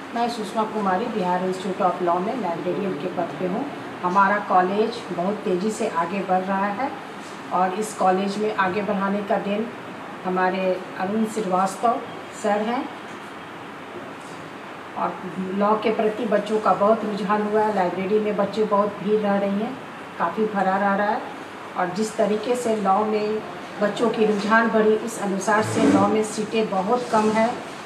मैं Sushma Kumari Bihar institute of law में librarian के पद पे हूँ। हमारा कॉलेज बहुत तेज़ी से आगे बढ़ रहा है और इस कॉलेज में आगे बढ़ाने का देन हमारे अरुण श्रीवास्तव सर हैं। और लॉ के प्रति बच्चों का बहुत रुझान हुआ है। लाइब्रेरी में बच्चे बहुत भीड़ रह रही हैं, काफ़ी भरा रह रहा है। और जिस तरीके से लॉ में बच्चों की रुझान बढ़ी, उस अनुसार से लॉ में सीटें बहुत कम है।